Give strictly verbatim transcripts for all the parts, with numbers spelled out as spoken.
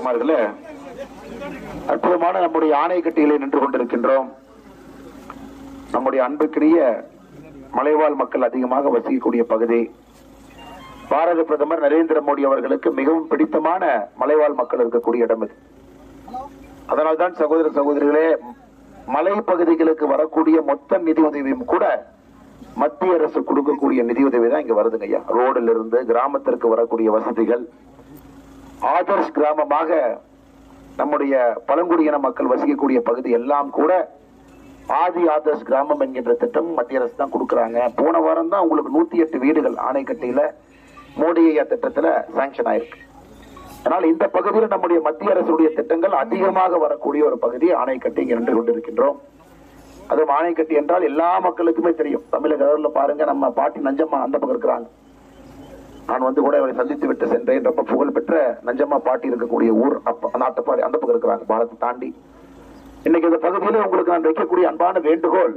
தாய்மார்களே, அற்புதமான நம்முடைய ஆணைக்கட்டியிலே நின்று கொண்டிருக்கின்றோம். நம்முடைய அன்புக்குரிய மலைவாழ் மக்கள் அதிகமாக வசிக்கக்கூடிய பகுதி. பாரத பிரதமர் நரேந்திர மோடி அவர்களுக்கு மிகவும் பிடித்தமான மலைவாழ் மக்கள் இருக்கக்கூடிய இடம் இது. அதனால்தான் சகோதர சகோதரிகளே, மலை பகுதிகளுக்கு வரக்கூடிய மொத்த நிதி உதவியும் கூட மத்திய அரசு கொடுக்கக்கூடிய நிதி உதவி தான் இங்க வருதுங்க ஐயா. ரோடில் இருந்து கிராமத்திற்கு வரக்கூடிய வசதிகள், ஆதர்ஷ் கிராமமாக நம்முடைய பழங்குடியின மக்கள் வசிக்கக்கூடிய பகுதி எல்லாம் கூட ஆதி ஆதர்ஷ் கிராமம் என்கின்ற திட்டம் மத்திய அரசு தான் கொடுக்கறாங்க. போன வாரம் தான் உங்களுக்கு நூத்தி எட்டு வீடுகள் ஆணைக்கட்டியில மோடி ஐயா திட்டத்துல சாங்ஷன் ஆயிருக்கு. ஆனால் இந்த பகுதியில் நம்முடைய மத்திய அரசுடைய திட்டங்கள் அதிகமாக வரக்கூடிய ஒரு பகுதி ஆணைக்கட்டி இங்க நின்று கொண்டிருக்கின்றோம். அதுவும் ஆணைக்கட்டி என்றால் எல்லா மக்களுக்குமே தெரியும். தமிழக பாருங்க, நம்ம பாட்டி நஞ்சம்மா அந்த பக்கம் இருக்கிறாங்க. நான் வந்து கூட அவரை சந்தித்து விட்டு சென்றேன். ரொம்ப புகழ்பெற்ற நஞ்சம்மா பாட்டி இருக்கக்கூடிய ஊர் அந்த அட்டப்பாடி அந்த பக்கம் இருக்கிறாங்க, பாலத்தை தாண்டி. இன்னைக்கு இந்த பகுதியில உங்களுக்கு நான் வைக்கக்கூடிய அன்பான வேண்டுகோள்,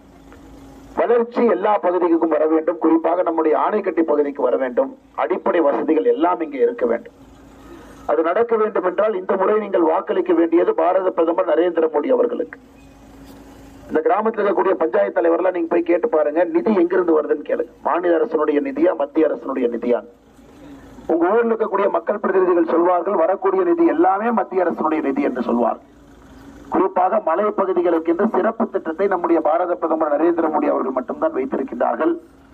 வளர்ச்சி எல்லா பகுதிக்கும் வர வேண்டும். குறிப்பாக நம்முடைய ஆணைக்கட்டி பகுதிக்கு வர வேண்டும். அடிப்படை வசதிகள் எல்லாம் இங்கே இருக்க வேண்டும். அது நடக்க வேண்டும் என்றால் இந்த முறை நீங்கள் வாக்களிக்க வேண்டியது பாரத பிரதமர் நரேந்திர மோடி அவர்களுக்கு. இந்த கிராமத்தில் இருக்கக்கூடிய பஞ்சாயத்து தலைவர்லாம் நீங்க போய் கேட்டு பாருங்க, நிதி எங்கிருந்து வருதுன்னு கேளுங்க. மாநில அரசனுடைய நிதியா, மத்திய அரசனுடைய நிதியா? உங்க ஊர்ல இருக்கக்கூடிய மக்கள் பிரதிநிதிகள் சொல்வார்கள், வரக்கூடிய நிதி எல்லாமே மத்திய அரசனுடைய நிதி என்று சொல்வார்கள். குறிப்பாக மலை பகுதிகளுக்கு என்று சிறப்பு திட்டத்தை நம்முடைய பாரத பிரதமர் நரேந்திர மோடி அவர்கள் மட்டும்தான் வைத்திருக்கின்றார்கள்.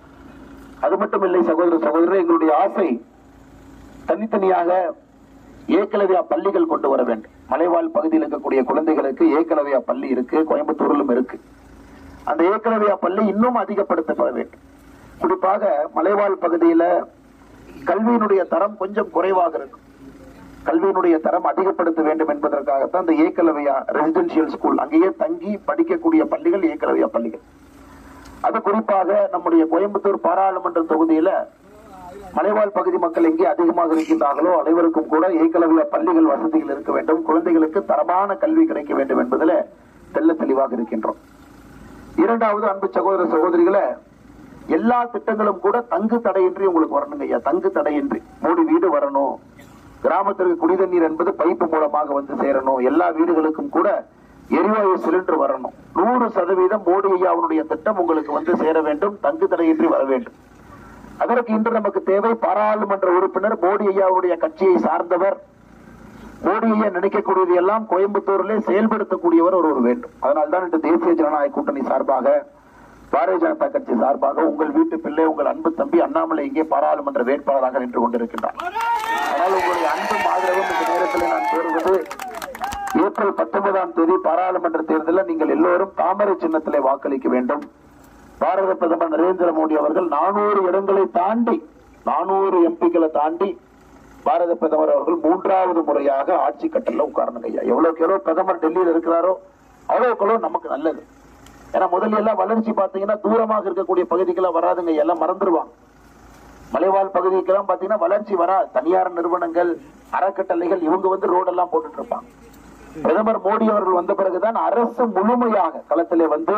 அது மட்டும் இல்லை சகோதர சகோதரர், எங்களுடைய ஆசை தனித்தனியாக ஏகலவ்யா பள்ளிகள் கொண்டு வர வேண்டும். மலைவாழ் பகுதியில் இருக்கக்கூடிய குழந்தைகளுக்கு ஏகலவ்யா பள்ளி இருக்கு, கோயம்புத்தூரிலும் இருக்கு. அந்த ஏகலவ்யா பள்ளி இன்னும் அதிகப்படுத்தப்பட வேண்டும். குறிப்பாக மலைவாழ் பகுதியில கல்வியினுடைய தரம் கொஞ்சம் குறைவாக இருக்கும். கல்வியினுடைய தரம் அதிகப்படுத்த வேண்டும் என்பதற்காகத்தான் இந்த ஏகலவ்யா ரெசிடென்சியல் ஸ்கூல், அங்கேயே தங்கி படிக்கக்கூடிய பள்ளிகள் ஏகலவ்யா பள்ளிகள். அது குறிப்பாக நம்முடைய கோயம்புத்தூர் பாராளுமன்ற தொகுதியில மலைவாழ் பகுதி மக்கள் எங்கே அதிகமாக இருக்கின்றார்களோ அனைவருக்கும் கூட ஏகலவ்யா பள்ளிகள் வசதிகள் இருக்க வேண்டும். குழந்தைகளுக்கு தரமான கல்வி கிடைக்க வேண்டும் என்பதில் தெல்ல தெளிவாக இருக்கின்றோம். இரண்டாவது, அன்பு சகோதர சகோதரிகளை, எல்லா திட்டங்களும் கூட தங்கு தடையின்றி உங்களுக்கு வரணுங்க ஐயா. தங்கு தடையின்றி மோடி வீடு வரணும், கிராமத்திற்கு குடிதண்ணீர் என்பது பைப்பு மூலமாக வந்து சேரணும், எல்லா வீடுகளுக்கும் கூட எரிவாயு சிலிண்டர் வரணும். நூறு சதவீதம் மோடி ஐயா அவனுடைய திட்டம் உங்களுக்கு வந்து சேர வேண்டும், தங்கு தடையின்றி வர வேண்டும். அதற்கு இன்று நமக்கு தேவை பாராளுமன்ற உறுப்பினர், மோடி ஐயாவுடைய கட்சியை சார்ந்தவர், மோடி ஐயா நினைக்கக்கூடியது எல்லாம் கோயம்புத்தூரிலே செயல்படுத்தக்கூடியவர் ஒருவர் வேண்டும். அதனால்தான் இன்று தேசிய ஜனநாயக கூட்டணி சார்பாக, பாரதிய ஜனதா கட்சி சார்பாக உங்கள் வீட்டு பிள்ளை, உங்கள் அன்பு தம்பி அண்ணாமலை இங்கே பாராளுமன்ற வேட்பாளராக நின்று கொண்டிருக்கின்றார். ஆனால் உங்களுடைய அன்பும் ஆதரவும் இந்த நேரத்தில் நான் கோருவது, ஏப்ரல் பத்தொன்பதாம் தேதி பாராளுமன்ற தேர்தலில் நீங்கள் எல்லோரும் தாமரை சின்னத்திலே வாக்களிக்க வேண்டும். பாரத பிரதமர் நரேந்திர மோடி அவர்கள் நானூறு இடங்களை தாண்டி, நானூறு எம்பிக்களை தாண்டி பாரத பிரதமர் அவர்கள் மூன்றாவது முறையாக ஆட்சி கட்டல உட்காரணுங்க ஐயா. எவ்வளவுக்கு எவ்வளவு பிரதமர் டெல்லியில் இருக்கிறாரோ அவ்வளவுக்கு எவ்வளவு நமக்கு நல்லது. ஏன்னா முதல்ல எல்லாம் வளர்ச்சி பாத்தீங்கன்னா தூரமாக இருக்கக்கூடிய பகுதிக்கெல்லாம் வராதுங்க, எல்லாம் மறந்துடுவாங்க. மலைவாழ் பகுதிக்கெல்லாம் பாத்தீங்கன்னா வளர்ச்சி வராது. தனியார் நிறுவனங்கள், அறக்கட்டளைகள் இவங்க வந்து ரோடெல்லாம் போட்டுட்டு இருப்பாங்க. பிரதமர் மோடி அவர்கள் வந்த பிறகுதான் அரசு முழுமையாக களத்திலே வந்து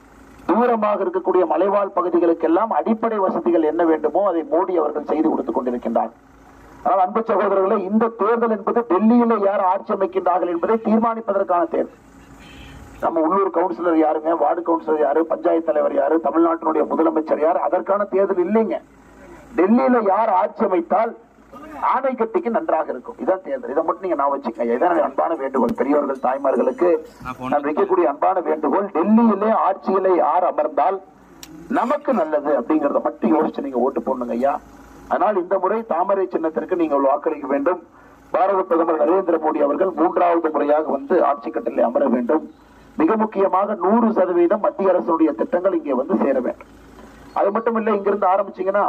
தூரமாக இருக்கக்கூடிய மலைவாழ் பகுதிகளுக்கு எல்லாம் அடிப்படை வசதிகள் என்ன வேண்டுமோ அதை மோடி அவர்கள் செய்து கொடுத்துக் கொண்டிருக்கின்றார். ஆனால் அன்பு சகோதரர்களே, இந்த தேர்தல் என்பது டெல்லியில யார் ஆட்சி அமைக்கின்றார்கள் என்பதை தீர்மானிப்பதற்கான தேர்தல். நம்ம உள்ளூர் கவுன்சிலர் யாருங்க, வார்டு கவுன்சிலர் யாரு, பஞ்சாயத்து தலைவர் யாரு, தமிழ்நாட்டினுடைய முதலமைச்சர் யார், அதற்கான தேர்தல் இல்லைங்க. டெல்லியில யார் ஆட்சி அமைத்தால் ஆணைக்கட்டிக்கு நன்றாக இருக்கும், இதான் தேர்தல். இதை மட்டும் நீங்க நான் வச்சுக்கோங்க. இதான் அன்பான வேண்டுகோள், பெரியவர்கள் தாய்மார்களுக்கு நான் வைக்கக்கூடிய அன்பான வேண்டுகோள். டெல்லியிலே ஆட்சியிலே யார் அமர்ந்தால் நமக்கு நல்லது அப்படிங்கறத மட்டும் யோசிச்சு நீங்க ஓட்டு போடணுங்க ஐயா. ஆனால் இந்த முறை தாமரை சின்னத்திற்கு நீங்கள் வாக்களிக்க வேண்டும். பாரத பிரதமர் நரேந்திர மோடி அவர்கள் மூன்றாவது முறையாக வந்து ஆட்சி கட்டளை அமர வேண்டும். மிக முக்கியமாக நூறு சதவீதம் மத்திய அரசுடைய திட்டங்கள் இங்கே வந்து சேர வேண்டும். அது மட்டும் இல்ல, இங்கிருந்து ஆரம்பிச்சீங்கன்னா,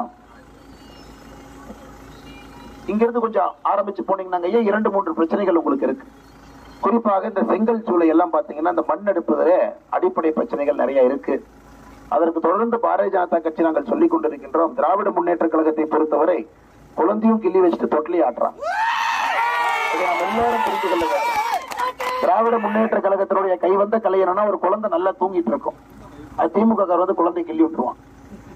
இங்கிருந்து கொஞ்சம் ஆரம்பிச்சு போனீங்கன்னா இரண்டு மூன்று பிரச்சனைகள் உங்களுக்கு இருக்கு. குறிப்பாக இந்த செங்கல் சூளை எல்லாம் பாத்தீங்கன்னா இந்த மண் எடுப்பதிலே அடிப்படை பிரச்சனைகள் நிறைய இருக்கு. அதற்கு தொடர்ந்து பாரதிய ஜனதா கட்சி நாங்கள் சொல்லிக் கொண்டிருக்கின்றோம். திராவிட முன்னேற்ற கழகத்தை பொறுத்தவரை குழந்தையும் கிள்ளி வச்சுட்டு தொட்டிலி ஆட்டுறான். எல்லாரும் புரிந்து கொள்ள வேண்டும். திராவிட முன்னேற்ற கழகத்தினுடைய கைவந்த கலைஞனா ஒரு குழந்தை நல்லா தூங்கிட்டு இருக்கும், அது திமுக வந்து குழந்தை கிள்ளி விட்டுருவான்.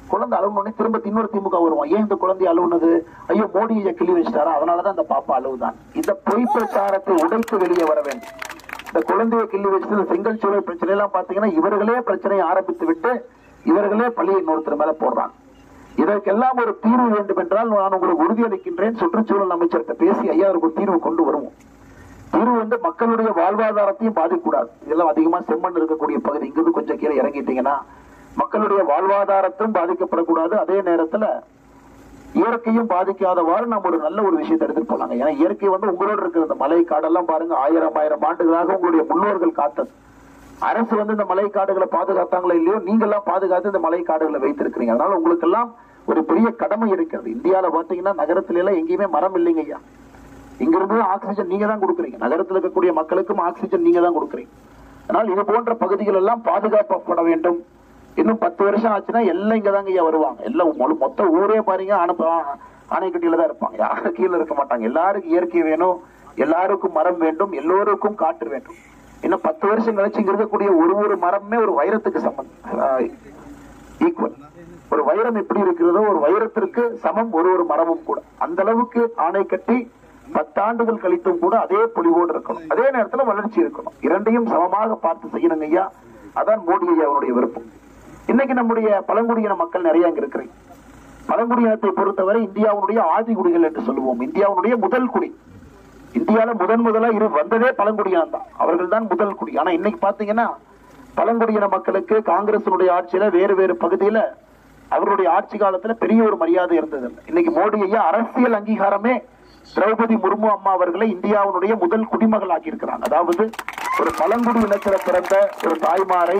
குழந்தை அழுவனே திரும்ப இன்னொரு திமுக வருவான். ஏன் இந்த குழந்தை அழுவுனது? ஐயோ மோடியை கிள்ளி வச்சிட்டாரா, அதனாலதான் அந்த பாப்பா அழுவுதான். இந்த பொய் பிரச்சாரத்தை உடைத்து வெளியே வர வேண்டும். இந்த குழந்தையை கிள்ளி வச்சு செங்கல் சூழல் பிரச்சனை எல்லாம் பாத்தீங்கன்னா இவர்களே பிரச்சனையை ஆரம்பித்து விட்டு இவர்களே பள்ளியை இன்னொருத்தர் மேல போடுறாங்க. இதற்கெல்லாம் ஒரு தீர்வு வேண்டும் என்றால் நான் உங்களுக்கு உறுதியளிக்கின்றேன். சுற்றுச்சூழல் அமைச்சர்கிட்ட பேசி ஐயா ஒரு தீர்வு கொண்டு வருவோம். தீர்வு வந்து மக்களுடைய வாழ்வாதாரத்தையும் பாதிக்கூடாது. இதெல்லாம் அதிகமா செம்மண் இருக்கக்கூடிய பகுதி, இங்கிருந்து கொஞ்சம் கீழே இறங்கிட்டீங்கன்னா மக்களுடைய வாழ்வாதாரத்தையும் பாதிக்கப்படக்கூடாது. அதே நேரத்துல இயற்கையும் பாதிக்காதவாறு நம்ம ஒரு நல்ல ஒரு விஷயத்தை எடுத்துட்டு போலாங்க. ஏன்னா இயற்கை வந்து உங்களோட இருக்கிற இந்த மலை காடெல்லாம் பாருங்க, ஆயிரம் ஆயிரம் ஆண்டுகளாக உங்களுடைய முன்னோர்கள் காத்தது. அரசு வந்து இந்த மலை காடுகளை பாதுகாத்தாங்களோ இல்லையோ, நீங்க எல்லாம் பாதுகாத்து இந்த மலை காடுகளை வைத்திருக்கிறீங்க. அதனால உங்களுக்கு எல்லாம் ஒரு பெரிய கடமை இருக்கிறது. இந்தியாவில பாத்தீங்கன்னா நகரத்தில எல்லாம் எங்கேயுமே மரம் இல்லைங்க ஐயா. இங்கிருந்து ஆக்சிஜன் நீங்க தான் கொடுக்குறீங்க, நகரத்தில் இருக்கக்கூடிய மக்களுக்கும் ஆக்சிஜன் நீங்க தான் கொடுக்குறீங்க. அதனால் இது போன்ற பகுதிகள் எல்லாம் பாதுகாக்கப்பட வேண்டும். இன்னும் பத்து வருஷம் ஆச்சுன்னா எல்லாம் இங்கதாங்க ஐயா வருவாங்க. எல்லாம் மொத்த ஊரே பாருங்க ஆணைக்கட்டியில தான் இருப்பாங்க, யாரும் கீழே இருக்க மாட்டாங்க. எல்லாருக்கும் இயற்கை வேணும், எல்லாருக்கும் மரம் வேண்டும், எல்லோருக்கும் காற்று வேண்டும். இன்னும் பத்து வருஷம் கழிச்சு இங்க இருக்கக்கூடிய ஒரு ஒரு மரமே ஒரு வைரத்துக்கு சம்பந்தம் ஈக்குவல். ஒரு வைரம் எப்படி இருக்கிறதோ ஒரு வைரத்திற்கு சமம் ஒரு ஒரு மரமும் கூட. அந்த அளவுக்கு ஆணை கட்டி பத்தாண்டுகள் கழித்தும் கூட அதே பொலிவோடு இருக்கணும், அதே நேரத்தில் வளர்ச்சி இருக்கணும். இரண்டையும் சமமாக பார்த்து செய்யணுங்க ஐயா. அதான் மோடி ஐயா அவருடைய விருப்பம். இன்னைக்கு நம்முடைய பழங்குடியின மக்கள் நிறைய இங்க இருக்கிறீங்க. பழங்குடியினத்தை பொறுத்தவரை இந்தியாவுடைய ஆதி குடிகள் என்று சொல்லுவோம். இந்தியாவுடைய முதல் குடி, இந்தியாவில முதன் முதலா இரு வந்ததே பழங்குடியினம் தான். அவர்கள் தான் முதல் குடி. ஆனா இன்னைக்கு பாத்தீங்கன்னா பழங்குடியின மக்களுக்கு காங்கிரசினுடைய ஆட்சியில வேறு வேறு பகுதியில அவருடைய ஆட்சி காலத்துல பெரிய ஒரு மரியாதை இருந்தது. இன்னைக்கு மோடி ஐயா அரசியல் அங்கீகாரமே திரௌபதி முர்மு அம்மா அவர்களை இந்தியாவுடைய முதல் குடிமகள் ஆக்கி இருக்கிறாங்க. அதாவது ஒரு பழங்குடி இனத்துல பிறந்த ஒரு தாய்மாரை,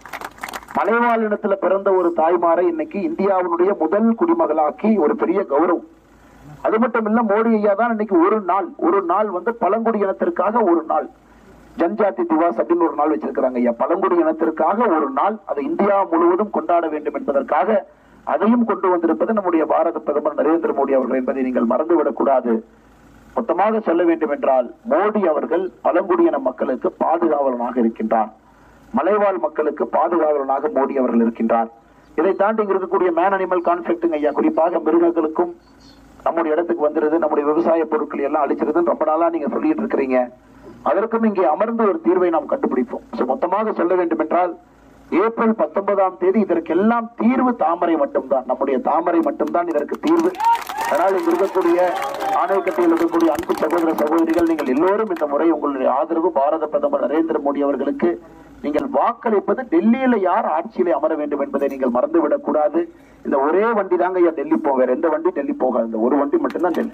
மலைவாழ் இனத்துல பிறந்த ஒரு தாய்மாரை இன்னைக்கு இந்தியாவுடைய முதல் குடிமகளாக்கி ஒரு பெரிய கௌரவம். அது மட்டும் இல்ல, மோடி ஐயா தான் இன்னைக்கு ஒரு நாள் ஒரு நாள் வந்து பழங்குடி இனத்திற்காக ஒரு நாள் ஜன்ஜாதி திவாஸ் அப்படின்னு ஒரு நாள் வச்சிருக்கிறாங்க ஐயா. பழங்குடி இனத்திற்காக ஒரு நாள், அதை இந்தியா முழுவதும் கொண்டாட வேண்டும் என்பதற்காக அதையும் கொண்டு வந்திருப்பது நம்முடைய பாரத பிரதமர் நரேந்திர மோடி அவர்கள் என்பதை நீங்கள் மறந்துவிடக் கூடாது. மொத்தமாக சொல்ல வேண்டும் என்றால் மோடி அவர்கள் பழங்குடியின மக்களுக்கு பாதுகாவலனாக இருக்கின்றார், மலைவாழ் மக்களுக்கு பாதுகாவலனாக மோடி அவர்கள் இருக்கின்றார். இதை தாண்டி இங்க இருக்கக்கூடிய மேன் அனிமல் கான்ஃபிளிக்ட் ஐயா, குறிப்பாக மிருகங்களுக்கும் நம்முடைய இடத்துக்கு வந்துருது, நம்முடைய விவசாய பொருட்கள் எல்லாம் அழிச்சிருதுன்னு ரொம்ப நாளா நீங்க சொல்லிட்டு இருக்கிறீங்க. அதற்கும் இங்கே அமர்ந்து ஒரு தீர்வை நாம் கண்டுபிடிப்போம். மொத்தமாக சொல்ல வேண்டும் என்றால் ஏப்ரல் பத்தொன்பதாம் தேதி இதற்கெல்லாம் தீர்வு தாமரை மட்டும்தான், நம்முடைய தாமரை மட்டும்தான் இதற்கு தீர்வு. அதனால் இங்கு இருக்கக்கூடிய ஆணையக்கட்டில் இருக்கக்கூடிய அன்பு சகோதர சகோதரிகள், நீங்கள் எல்லோரும் இந்த முறை உங்களுடைய ஆதரவு பாரத பிரதமர் நரேந்திர மோடி அவர்களுக்கு நீங்கள் வாக்களிப்பது டெல்லியில யார் ஆட்சியிலே அமர வேண்டும் என்பதை நீங்கள் மறந்துவிடக் கூடாது. இந்த ஒரே வண்டி தாங்க ஐயா டெல்லி போக, வேற எந்த வண்டி டெல்லி போகாது, இந்த ஒரு வண்டி மட்டும்தான் டெல்லி.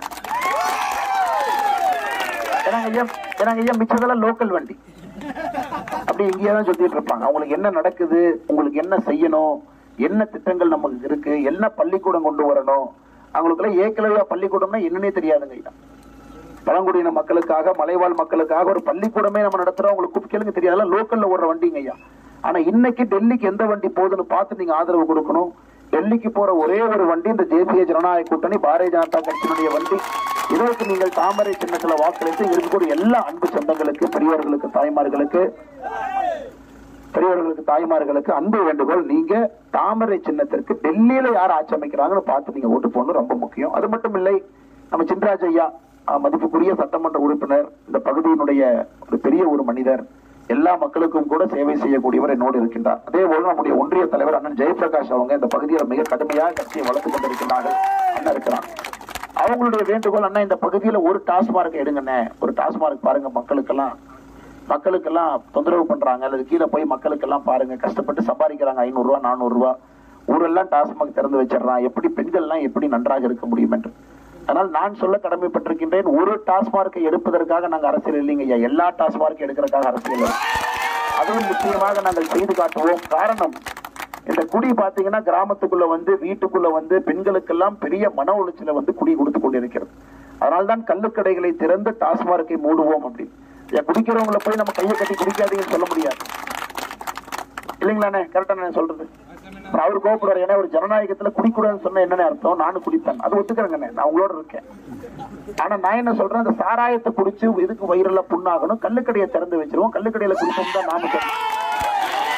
ஐயா மிச்சதெல்லாம் லோக்கல் வண்டி அப்படி இங்கேயாதான் சுத்திட்டு இருப்பாங்க. அவங்களுக்கு என்ன நடக்குது, உங்களுக்கு என்ன செய்யணும், என்ன திட்டங்கள் நமக்கு இருக்கு, என்ன பள்ளிக்கூடம் கொண்டு வரணும், அவங்களுக்கு எல்லாம் ஏற்கனவே பள்ளிக்கூடம்னா என்னன்னே தெரியாதுங்க ஐயா. பழங்குடியின மக்களுக்காக, மலைவாழ் மக்களுக்காக ஒரு பள்ளிக்கூடமே நம்ம நடத்துறோம், உங்களுக்கு கூப்பிட்டு கேளுங்க தெரியாது, லோக்கல்ல ஓடுற வண்டிங்க ஐயா. ஆனா இன்னைக்கு டெல்லிக்கு எந்த வண்டி போகுதுன்னு பார்த்து நீங்க ஆதரவு கொடுக்கணும். டெல்லிக்கு போற ஒரே ஒரு வண்டி இந்த தேசிய ஜனநாயக கூட்டணி பாரதிய ஜனதா கட்சியினுடைய வண்டி. இதற்கு நீங்கள் தாமரை சின்னத்துல வாக்களித்து இருக்கக்கூடிய எல்லா அன்பு சொந்தங்களுக்கு, பெரியவர்களுக்கு, தாய்மார்களுக்கு பெரியவர்களுக்கு தாய்மார்களுக்கு அன்பு வேண்டுகோள், நீங்க தாமரை சின்னத்திற்கு டெல்லியில யார் ஆட்சி அமைக்கிறாங்கன்னு பார்த்து நீங்க ஓட்டு போடணும், ரொம்ப முக்கியம். அது மட்டும் இல்லை, நம்ம சின்ராஜ் ஐயா மதிப்புக்குரிய சட்டமன்ற உறுப்பினர், இந்த பகுதியினுடைய ஒரு பெரிய ஒரு மனிதர், எல்லா மக்களுக்கும் கூட சேவை செய்யக்கூடியவர் என்னோடு இருக்கின்றார். அதே போல நம்முடைய ஒன்றிய தலைவர் அண்ணன் ஜெயபிரகாஷ் அவங்க இந்த பகுதியில் மிக கடுமையாக கட்சியை வளர்த்துக் கொண்டிருக்கிறார்கள். அண்ணன் இருக்கிறாங்க, அவங்களுடைய வேண்டுகோள், அண்ணா இந்த பகுதியில ஒரு டாஸ்மார்க் எடுங்கண்ணே, ஒரு டாஸ்மார்க் பாருங்க, மக்களுக்கெல்லாம் மக்களுக்கெல்லாம் தொந்தரவு பண்றாங்க, அல்லது கீழே போய் மக்களுக்கெல்லாம் பாருங்க, கஷ்டப்பட்டு சம்பாதிக்கிறாங்க, ஐநூறு ரூபா நானூறு ரூபா, ஊரெல்லாம் டாஸ்மார்க் திறந்து வச்சிடறான், எப்படி பெண்கள் எல்லாம் எப்படி நன்றாக இருக்க முடியும் என்று. அதனால் நான் சொல்ல கடமைப்பட்டிருக்கின்றேன், ஒரு டாஸ்மார்க்கை எடுப்பதற்காக நாங்கள் அரசியல் இல்லைங்க ஐயா, எல்லா டாஸ்மார்க்கை எடுக்கிறதுக்காக அரசியல், அதுவும் நிச்சயமாக நாங்கள் செய்து காட்டுவோம். காரணம், இந்த குடி பாத்தீங்கன்னா கிராமத்துக்குள்ள வந்து வீட்டுக்குள்ள வந்து பெண்களுக்கெல்லாம் பெரிய மன உளைச்சல வந்து குடி கொடுத்து கொண்டிருக்கிறது. அதனால்தான் கள்ளுக்கடைகளை திறந்து டாஸ்மார்க்கை மூடுவோம் அப்படின்னு. குடிக்கிறவங்களை போய் நம்ம கையை கட்டி குடிக்காதீங்கன்னு சொல்ல முடியாது இல்லைங்களாண்ணே, கரெக்டா நான் சொல்றது. அவர் கோபப்படுவார், ஏன்னா ஒரு ஜனநாயகத்துல குடிக்கூடாதுன்னு சொன்ன என்னன்னு அர்த்தம், நானும் குடிப்பேன், அது ஒத்துக்கிறேங்கண்ணே, நான் உங்களோட இருக்கேன். ஆனா நான் என்ன சொல்றேன், அந்த சாராயத்தை குடிச்சு இதுக்கு வயிறுல புண்ணாகணும், கள்ளுக்கடையை திறந்து வச்சிருவோம், கள்ளுக்கடையில குடிப்போம் தான் நாம சொல்றோம்.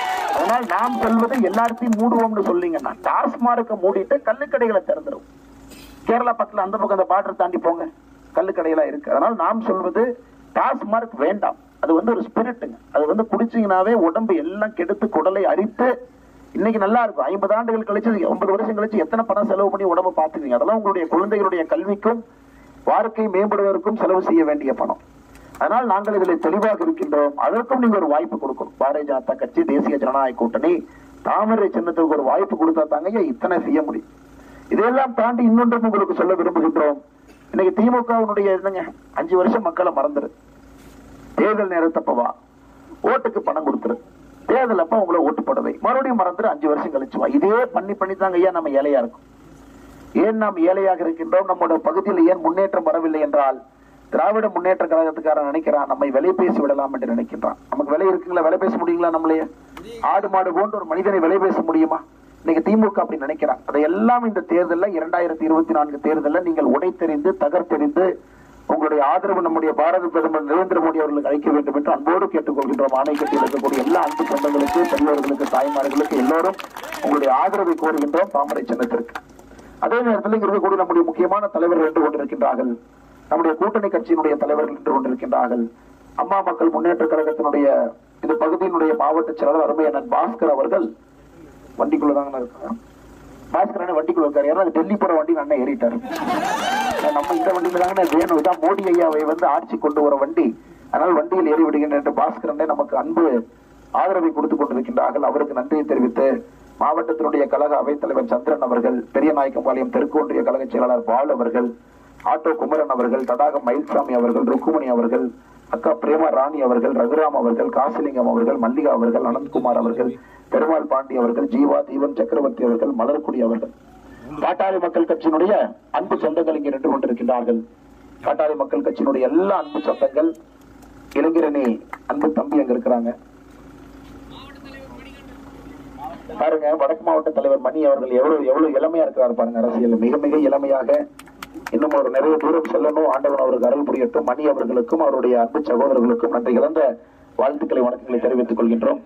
ஆனால் நாம் சொல்வது எல்லாத்தையும் மூடுவோம்னு சொல்லிங்கன்னா டாஸ்மார்க்க மூடிட்டு கள்ளுக்கடைகளை திறந்துடும். கேரளா பக்கத்துல அந்த பக்கம் அந்த பார்டர் தாண்டி போங்க, கள்ளுக்கடையெல்லாம் இருக்கு. அதனால் நாம் சொல்வது டாஸ்மார்க் வேண்டாம். அது வந்து ஒரு ஸ்பிரிட்டுங்க. அது வந்து குடிச்சீங்கன்னாவே உடம்பு எல்லாம் கெடுத்து குடலை அரித்து இன்னைக்கு நல்லா இருக்கும். ஐம்பது ஆண்டுகள் கழிச்சு ஐம்பது வருஷம் கழிச்சு எத்தனை பணம் செலவு பண்ணி உடம்பு பார்த்துக்கீங்க. அதெல்லாம் உங்களுடைய குழந்தைகளுடைய கல்விக்கும் வாழ்க்கை மேம்படுவதற்கும் செலவு செய்ய வேண்டிய பணம். அதனால் நாங்கள் இதில் தெளிவாக இருக்கின்றோம். அதற்கும் நீங்க ஒரு வாய்ப்பு கொடுக்கணும். பாரதிய ஜனதா கட்சி, தேசிய ஜனநாயக கூட்டணி, தாமரை சின்னத்துக்கு ஒரு வாய்ப்பு கொடுத்தா தாங்க இத்தனை செய்ய முடியும். இதையெல்லாம் தாண்டி இன்னொன்றும் உங்களுக்கு சொல்ல விரும்புகின்றோம். இன்னைக்கு திமுகவுடைய என்னங்க அஞ்சு வருஷம் மக்களை மறந்துரு, தேர்தல் நேரத்தப்பவா ஓட்டுக்கு பணம் கொடுத்துரு, தேர்தல் அப்ப உங்களை ஓட்டு போடவை, மறுபடியும் மறந்துரு, அஞ்சு வருஷம் கழிச்சு வா. இதே பண்ணி பண்ணி தாங்க ஐயா நம்ம ஏழையா இருக்கும். ஏன் நாம் ஏழையாக இருக்கின்றோம்? நம்முடைய பகுதியில் ஏன் முன்னேற்றம் வரவில்லை என்றால் திராவிட முன்னேற்ற கழகத்துக்காரன் நினைக்கிறான் நம்மை விலை பேசி விடலாம் என்று நினைக்கின்றான். நமக்கு விலை இருக்குங்களா? விலை பேச முடியுங்களா? நம்மளையே ஆடு மாடு போன்ற ஒரு மனிதனை விலை பேச முடியுமா? இன்னைக்கு திமுக அப்படி நினைக்கிறான். அதையெல்லாம் இந்த தேர்தலில் இரண்டாயிரத்தி இருபத்தி நான்கு தேர்தலில் நீங்கள் உடைத்தெறிந்து தகர்த்தெறிந்து உங்களுடைய ஆதரவு நம்முடைய பாரத பிரதமர் நரேந்திர மோடி அவர்களுக்கு அளிக்க வேண்டும் என்று அன்போடு கேட்டுக்கொள்கின்றோம். ஆணைக்கட்டில் இருக்கக்கூடிய எல்லா அன்பு சொந்தங்களுக்கு, பெரியவர்களுக்கு, தாய்மார்களுக்கு எல்லோரும் உங்களுடைய ஆதரவை கோருகின்றோம் தாமரை சின்னத்திற்கு. அதே நேரத்தில் இங்க இருக்கக்கூடிய நம்முடைய முக்கியமான தலைவர்கள் என்று கொண்டிருக்கின்றார்கள். நம்முடைய கூட்டணி கட்சியினுடைய தலைவர்கள் என்று கொண்டிருக்கின்றார்கள். அம்மா மக்கள் முன்னேற்ற கழகத்தினுடைய இந்த பகுதியினுடைய மாவட்ட செயலாளர் அருமை அண்ணன் பாஸ்கர் அவர்கள் வண்டிக்குள்ளதாங்க இருக்காங்க. பாஸ்கர் வண்டிக்குள்ள இருக்காரு. யாரும் டெல்லி போற வண்டி அண்ணன் ஏறிட்டாரு. நம்ம இந்த வண்டியில தாங்க வேணும், இதான் மோடி ஐயாவை வந்து ஆட்சி கொண்டு வர வண்டி, அதனால் வண்டியில் ஏறி விடுகின்ற என்று பாஸ்கர் நமக்கு அன்பு ஆதரவை கொடுத்துக் கொண்டிருக்கின்றார்கள். அவருக்கு நன்றியை தெரிவித்து மாவட்டத்தினுடைய கழக அவைத் தலைவர் சந்திரன் அவர்கள், பெரியநாயக்கம்பாளையம் தெற்கு ஒன்றிய கழக செயலாளர் பால் அவர்கள், ஆட்டோ குமரன் அவர்கள், தடாகம் மயில்சாமி அவர்கள், ருக்குமணி அவர்கள், அக்கா பிரேமா ராணி அவர்கள், ரகுராம் அவர்கள், காசிலிங்கம் அவர்கள், மல்லிகா அவர்கள், அனந்த்குமார் அவர்கள், பெருமாள் பாண்டி அவர்கள், ஜீவா தீவன் சக்கரவர்த்தி அவர்கள், மலர்குடி அவர்கள், பாட்டாளி மக்கள் கட்சியினுடைய அன்பு சொந்தங்கள் இங்கே நின்று கொண்டிருக்கின்றார்கள். பாட்டாளி மக்கள் கட்சியினுடைய எல்லா அன்பு சொந்தங்கள், இளைஞரணி அன்பு தம்பி அங்க இருக்கிறாங்க பாருங்க. வடக்கு மாவட்ட தலைவர் மணி அவர்கள் எவ்வளவு எவ்வளவு இளமையா இருக்கிறார் பாருங்க. அரசியல் மிக மிக இளமையாக இன்னும் ஒரு நிறைய தூரம் செல்லணும். ஆண்டவன் அவருக்கு அருள் புரியட்டும். மணி அவர்களுக்கும் அவருடைய அன்பு சகோதரர்களுக்கும் நன்றி கலந்த வாழ்த்துக்களை வணக்கங்களை தெரிவித்துக் கொள்கின்றோம்.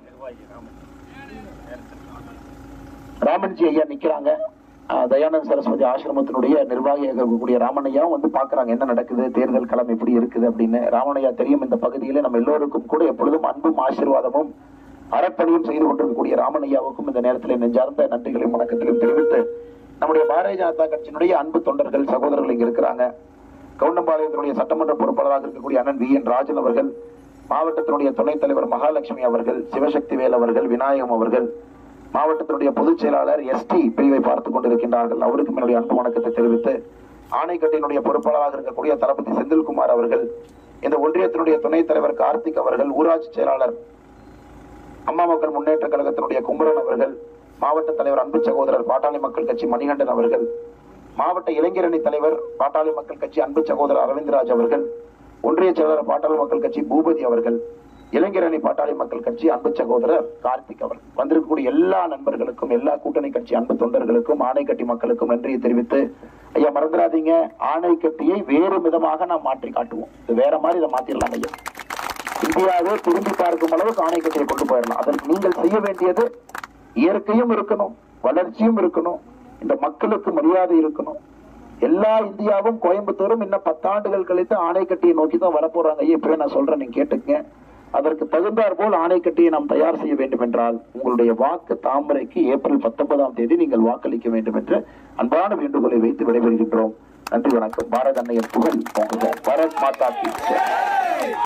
ராமன்ஜி ஐயா நிக்கிறாங்க. தயானந்த் சரஸ்வதி ஆசிரமத்தினுடைய நிர்வாகியாக இருக்கக்கூடிய ராமனையாவும் வந்து பாக்குறாங்க என்ன நடக்குது, தேர்தல் களம் எப்படி இருக்குது அப்படின்னு. ராமனையா தெரியும் இந்த பகுதியில நம்ம எல்லோருக்கும் கூட எப்பொழுதும் அன்பும் ஆசீர்வாதமும் அறப்பணியும் செய்து கொண்டிருக்கக்கூடிய ராமனையாவுக்கும் இந்த நேரத்தில் நெஞ்சார்ந்த நன்றிகளையும் வணக்கத்திலும் தெரிவித்து நம்முடைய பாரதிய ஜனதா கட்சியினுடைய அன்பு தொண்டர்கள் சகோதரர்கள் இங்க இருக்கிறாங்க. கவுண்டம்பாளையத்தினுடைய சட்டமன்ற பொறுப்பாளராக இருக்கக்கூடிய அண்ணன் வி என் ராஜன் அவர்கள், மாவட்டத்தினுடைய துணைத் தலைவர் மகாலட்சுமி அவர்கள், சிவசக்தி வேல் அவர்கள், விநாயகம் அவர்கள், மாவட்டத்தினுடைய பொதுச் செயலாளர் எஸ் டி பிரிவை பார்த்துக் கொண்டிருக்கின்றார்கள். அவருக்கும் என்னுடைய அன்பு வணக்கத்தை தெரிவித்து ஆணைக்கட்டினுடைய பொறுப்பாளராக இருக்கக்கூடிய தளபதி செந்தில்குமார் அவர்கள், இந்த ஒன்றியத்தினுடைய துணைத் தலைவர் கார்த்திக் அவர்கள், ஊராட்சி செயலாளர் அம்மா மக்கள் முன்னேற்ற கழகத்தினுடைய குமரன் அவர்கள், மாவட்ட தலைவர் அன்பு சகோதரர் பாட்டாளி மக்கள் கட்சி மணிகண்டன் அவர்கள், மாவட்ட இளைஞரணி தலைவர் பாட்டாளி மக்கள் கட்சி அன்பு சகோதரர் அரவிந்த்ராஜ் அவர்கள், ஒன்றிய செயலாளர் பாட்டாளி மக்கள் கட்சி பூபதி அவர்கள், இளைஞரணி பாட்டாளி மக்கள் கட்சி அன்பு சகோதரர் கார்த்திக் அவர்கள், வந்திருக்கக்கூடிய எல்லா நண்பர்களுக்கும் எல்லா கூட்டணி கட்சி அன்பு தொண்டர்களுக்கும் ஆணைக்கட்டி மக்களுக்கும் நன்றியை தெரிவித்து, ஐயா மறந்துடாதீங்க, ஆணைக்கட்டியை வேறு விதமாக நாம் மாற்றி காட்டுவோம். இது வேற மாதிரி இதை மாத்திரலாம் ஐயா. இந்தியாவை திரும்பி பார்க்கும் அளவுக்கு ஆணைக்கட்டியை கொண்டு போயிடலாம். அதற்கு நீங்கள் செய்ய வேண்டியது இயற்கையும் இருக்கணும், வளர்ச்சியும் இருக்கணும், இந்த மக்களுக்கு மரியாதை இருக்கணும். எல்லா இந்தியாவும் கோயம்புத்தூரும் இன்னும் பத்தாண்டுகள் கழித்து ஆணைக்கட்டியை நோக்கி தான் வரப்போறாங்க. இப்பவே நான் சொல்றேன், நீங்க கேட்டுங்க. அதற்கு தகுந்தாற் போல் ஆணைக்கட்டியை நாம் தயார் செய்ய வேண்டும் என்றால் உங்களுடைய வாக்கு தாமரைக்கு ஏப்ரல் பத்தொன்பதாம் தேதி நீங்கள் வாக்களிக்க வேண்டும் என்று அன்பான வேண்டுகோளை வைத்து விடைபெறுகின்றோம். நன்றி, வணக்கம். பாரத அன்னையர் புகழ், பாரத் மாதா கி ஜெய்.